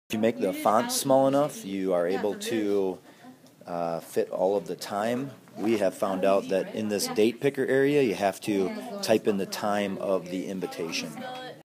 If you make the font small enough, you are able to fit all of the time. We have found out that in this date picker area, you have to type in the time of the invitation.